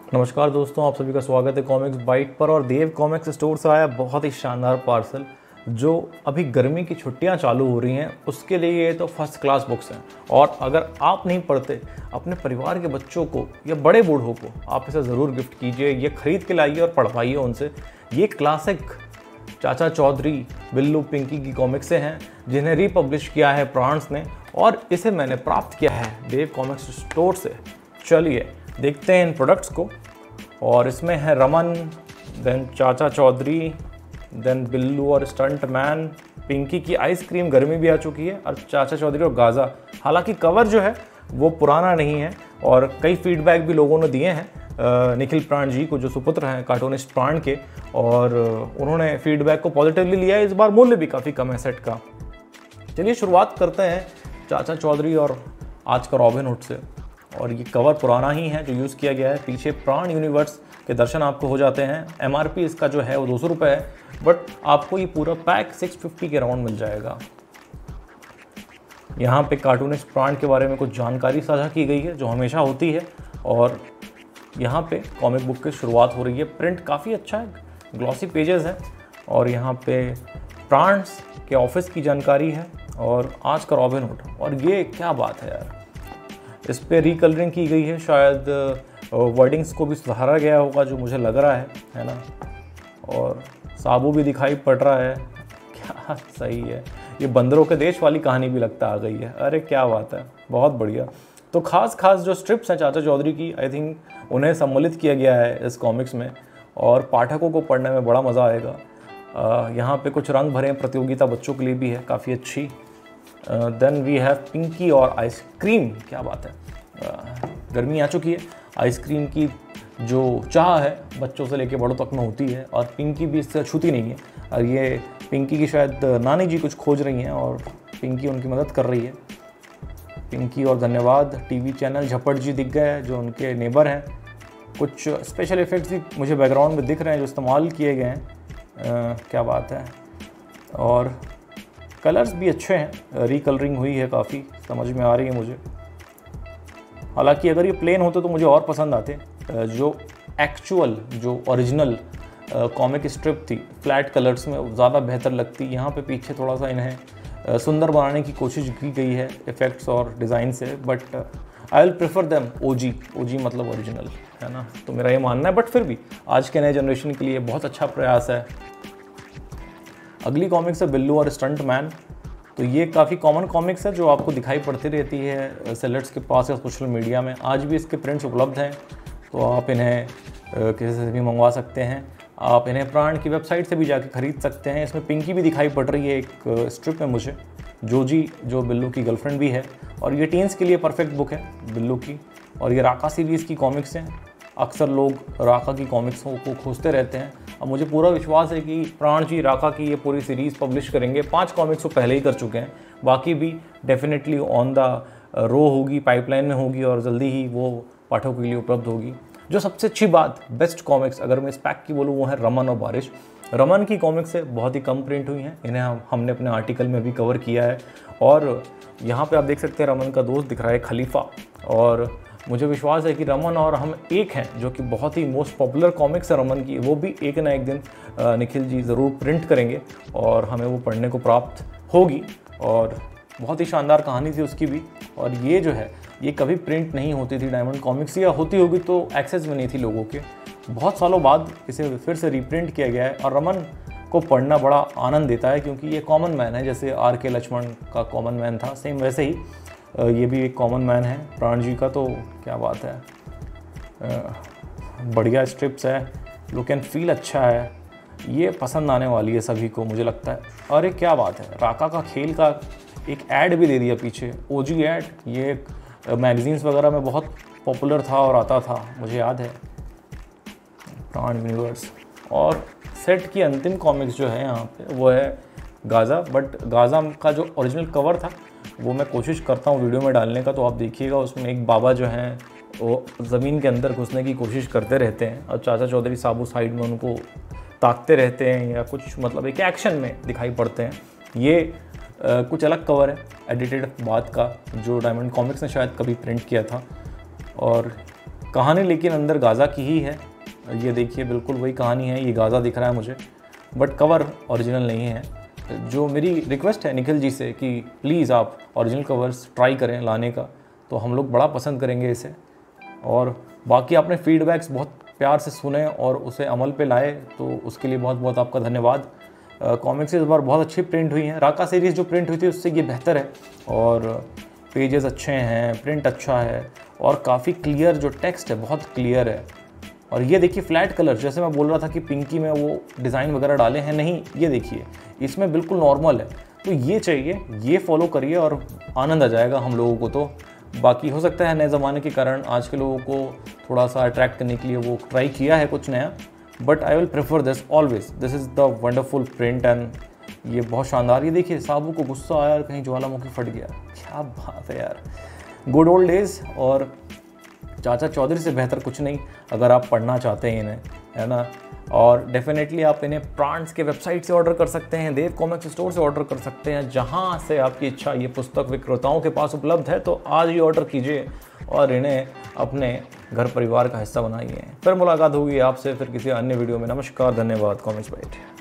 नमस्कार दोस्तों, आप सभी का स्वागत है कॉमिक्स बाइट पर। और देव कॉमिक्स स्टोर से आया बहुत ही शानदार पार्सल। जो अभी गर्मी की छुट्टियां चालू हो रही हैं उसके लिए ये तो फर्स्ट क्लास बुक्स हैं। और अगर आप नहीं पढ़ते, अपने परिवार के बच्चों को या बड़े बूढ़ों को आप इसे ज़रूर गिफ्ट कीजिए। ये खरीद के लाइए और पढ़वाइए उनसे। ये क्लासिक चाचा चौधरी, बिल्लू, पिंकी की कॉमिक्स से हैं जिन्हें रीपब्लिश किया है प्रांस ने, और इसे मैंने प्राप्त किया है देव कॉमिक्स स्टोर से। चलिए देखते हैं इन प्रोडक्ट्स को। और इसमें है रमन, देन चाचा चौधरी, देन बिल्लू और स्टंट मैन, पिंकी की आइसक्रीम गर्मी भी आ चुकी है, और चाचा चौधरी और गाज़ा। हालांकि कवर जो है वो पुराना नहीं है और कई फीडबैक भी लोगों ने दिए हैं निखिल प्राण जी को, जो सुपुत्र हैं कार्टूनिस्ट प्राण के, और उन्होंने फीडबैक को पॉजिटिवली लिया है। इस बार मूल्य भी काफ़ी कम है सेट का। चलिए शुरुआत करते हैं चाचा चौधरी और आज का रॉबिन हुड से। और ये कवर पुराना ही है जो यूज़ किया गया है। पीछे प्राण यूनिवर्स के दर्शन आपको हो जाते हैं। MRP इसका जो है वो 200 रुपये है, बट आपको ये पूरा पैक 650 के राउंड मिल जाएगा। यहाँ पे कार्टूनिस्ट प्राण के बारे में कुछ जानकारी साझा की गई है जो हमेशा होती है। और यहाँ पे कॉमिक बुक की शुरुआत हो रही है। प्रिंट काफ़ी अच्छा है, ग्लॉसी पेजेस हैं, और यहाँ पे प्राण्स के ऑफिस की जानकारी है और आज का रॉबिन हुड। और ये क्या बात है यार, इस पर रिकलरिंग की गई है, शायद वर्डिंग्स को भी सुधारा गया होगा जो मुझे लग रहा है ना। और साबू भी दिखाई पड़ रहा है, क्या सही है। ये बंदरों के देश वाली कहानी भी लगता आ गई है। अरे क्या बात है, बहुत बढ़िया। तो खास जो स्ट्रिप्स हैं चाचा चौधरी की, आई थिंक उन्हें सम्मिलित किया गया है इस कॉमिक्स में, और पाठकों को पढ़ने में बड़ा मज़ा आएगा। यहाँ पे कुछ रंग भरे प्रतियोगिता बच्चों के लिए भी है, काफ़ी अच्छी। देन वी हैव पिंकी और आइसक्रीम। क्या बात है, गर्मी आ चुकी है, आइसक्रीम की जो चाह है बच्चों से लेके बड़ों तक में होती है, और पिंकी भी इससे अछूती नहीं है। और ये पिंकी की शायद नानी जी कुछ खोज रही हैं और पिंकी उनकी मदद कर रही है। पिंकी और धन्यवाद टीवी चैनल झपट जी दिख गए हैं जो उनके नेबर हैं। कुछ स्पेशल इफ़ेक्ट्स भी मुझे बैकग्राउंड में दिख रहे हैं जो इस्तेमाल किए गए हैं। क्या बात है। और कलर्स भी अच्छे हैं, रिकलरिंग हुई है, काफ़ी समझ में आ रही है मुझे। हालांकि अगर ये प्लेन होते तो मुझे और पसंद आते। जो एक्चुअल जो ओरिजिनल कॉमिक स्ट्रिप थी फ्लैट कलर्स में ज़्यादा बेहतर लगती। यहाँ पे पीछे थोड़ा सा इन्हें सुंदर बनाने की कोशिश की गई है इफ़ेक्ट्स और डिज़ाइन से, but I will prefer them OG मतलब ओरिजिनल, है ना। तो मेरा ये मानना है, बट फिर भी आज के नए जनरेशन के लिए बहुत अच्छा प्रयास है। अगली कॉमिक्स है बिल्लू और स्टंट मैन। तो ये काफ़ी कॉमन कॉमिक्स है जो आपको दिखाई पड़ती रहती है सेलर्स के पास या सोशल मीडिया में। आज भी इसके प्रिंट्स उपलब्ध हैं, तो आप इन्हें किसी से भी मंगवा सकते हैं। आप इन्हें प्राण की वेबसाइट से भी जाके खरीद सकते हैं। इसमें पिंकी भी दिखाई पड़ रही है एक स्ट्रिप में मुझे, जोजी जो बिल्लू की गर्लफ्रेंड भी है। और ये टीन्स के लिए परफेक्ट बुक है बिल्लू की। और ये राका सीरीज़ की कॉमिक्स हैं। अक्सर लोग राका की कॉमिक्सों को खोजते रहते हैं, और मुझे पूरा विश्वास है कि प्राण जी राका की ये पूरी सीरीज़ पब्लिश करेंगे। 5 कॉमिक्स वो पहले ही कर चुके हैं, बाकी भी डेफिनेटली ऑन द रो होगी, पाइपलाइन में होगी, और जल्दी ही वो पाठकों के लिए उपलब्ध होगी। जो सबसे अच्छी बात, बेस्ट कॉमिक्स अगर मैं इस पैक की बोलूँ, वो है रमन और बारिश। रमन की कॉमिक्स से बहुत ही कम प्रिंट हुई हैं, इन्हें हमने अपने आर्टिकल में भी कवर किया है। और यहाँ पे आप देख सकते हैं रमन का दोस्त दिख रहा है खलीफा। और मुझे विश्वास है कि रमन और हम एक हैं, जो कि बहुत ही मोस्ट पॉपुलर कॉमिक्स है रमन की, वो भी एक ना एक दिन निखिल जी ज़रूर प्रिंट करेंगे और हमें वो पढ़ने को प्राप्त होगी। और बहुत ही शानदार कहानी थी उसकी भी। और ये जो है ये कभी प्रिंट नहीं होती थी डायमंड कॉमिक्स, या होती होगी तो एक्सेस में नहीं थी लोगों के। बहुत सालों बाद इसे फिर से रीप्रिंट किया गया है, और रमन को पढ़ना बड़ा आनंद देता है क्योंकि ये कॉमन मैन है। जैसे RK लक्ष्मण का कॉमन मैन था, सेम वैसे ही ये भी एक कॉमन मैन है प्राण जी का। तो क्या बात है, बढ़िया स्ट्रिप्स है, लुक एंड फील अच्छा है, ये पसंद आने वाली है सभी को मुझे लगता है। अरे क्या बात है, राका का खेल का एक ऐड भी दे दिया पीछे, ओजी ऐड। ये मैगजीन्स वगैरह में बहुत पॉपुलर था और आता था, मुझे याद है, प्राण यूनिवर्स। और सेट की अंतिम कॉमिक्स जो है यहाँ पे वो है गाज़ा। बट गाज़ा का जो ओरिजिनल कवर था वो मैं कोशिश करता हूँ वीडियो में डालने का, तो आप देखिएगा। उसमें एक बाबा जो हैं वो ज़मीन के अंदर घुसने की कोशिश करते रहते हैं, और चाचा चौधरी साबू साइड में उनको ताकते रहते हैं, या कुछ मतलब एक एक्शन में दिखाई पड़ते हैं। ये कुछ अलग कवर है एडिटेड बात का, जो डायमंड कॉमिक्स ने शायद कभी प्रिंट किया था। और कहानी लेकिन अंदर गाज़ा की ही है। ये देखिए बिल्कुल वही कहानी है, ये गाज़ा दिख रहा है मुझे, बट कवर ओरिजिनल नहीं है। जो मेरी रिक्वेस्ट है निखिल जी से कि प्लीज़ आप ओरिजिनल कवर्स ट्राई करें लाने का, तो हम लोग बड़ा पसंद करेंगे इसे। और बाकी आपने फीडबैक्स बहुत प्यार से सुने और उसे अमल पे लाए, तो उसके लिए बहुत बहुत आपका धन्यवाद। कॉमिक्स इस बार बहुत अच्छी प्रिंट हुई हैं। राका सीरीज़ जो प्रिंट हुई थी उससे ये बेहतर है, और पेजेस अच्छे हैं, प्रिंट अच्छा है, और काफ़ी क्लियर जो टेक्स्ट है बहुत क्लियर है। और ये देखिए फ्लैट कलर, जैसे मैं बोल रहा था कि पिंकी में वो डिज़ाइन वगैरह डाले हैं, नहीं, ये देखिए इसमें बिल्कुल नॉर्मल है। तो ये चाहिए, ये फॉलो करिए और आनंद आ जाएगा हम लोगों को। तो बाकी हो सकता है नए ज़माने के कारण आज के लोगों को थोड़ा सा अट्रैक्ट करने के लिए वो ट्राई किया है कुछ नया, but I will prefer this always. This is the wonderful print and ये बहुत शानदार। ये देखिए साबू को गुस्सा आया, कहीं ज्वालामुखी फट गया, क्या बात है यार, गुड ओल्ड डेज। और चाचा चौधरी से बेहतर कुछ नहीं अगर आप पढ़ना चाहते हैं इन्हें, है ना। और डेफिनेटली आप इन्हें प्रांट्स के वेबसाइट से ऑर्डर कर सकते हैं, देव कॉमिक्स स्टोर से ऑर्डर कर सकते हैं, जहां से आपकी इच्छा। ये पुस्तक विक्रेताओं के पास उपलब्ध है, तो आज ही ऑर्डर कीजिए और इन्हें अपने घर परिवार का हिस्सा बनाइए। फिर मुलाकात होगी आपसे फिर किसी अन्य वीडियो में। नमस्कार, धन्यवाद। Comics bite.